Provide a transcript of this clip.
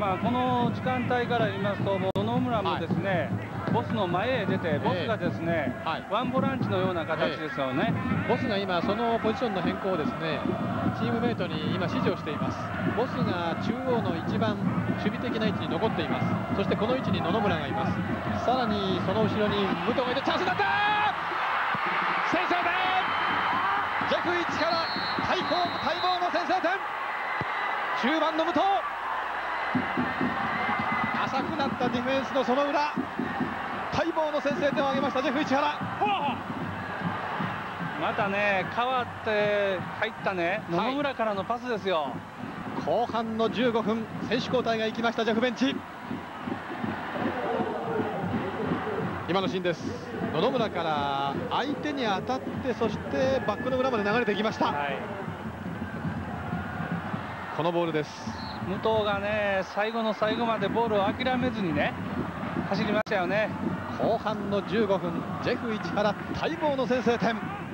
この時間帯から言いますと、もう野々村もですね、ボスの前へ出て、ボスがですね、ワンボランチのような形ですよね。 ボスが今、そのポジションの変更をですね、チームメイトに今指示をしています。ボスが中央の一番守備的な位置に残っています。そしてこの位置に野々村がいます。さらにその後ろに武藤がいて、チャンスだった。先制点。ジェフ市から待望の先制点。中盤の武藤。浅くなったディフェンスのその裏、待望の先制点を挙げましたジェフ市原。 またね、変わって入ったね、野々村からのパスですよ。 後半の15分、選手交代が行きましたジェフベンチ。今のシーンです。野々村から相手に当たって、そしてバックの裏まで流れていきました。このボールです。 武藤がね、最後の最後までボールを諦めずにね、走りましたよね。 後半の15分、ジェフ市原待望の先制点。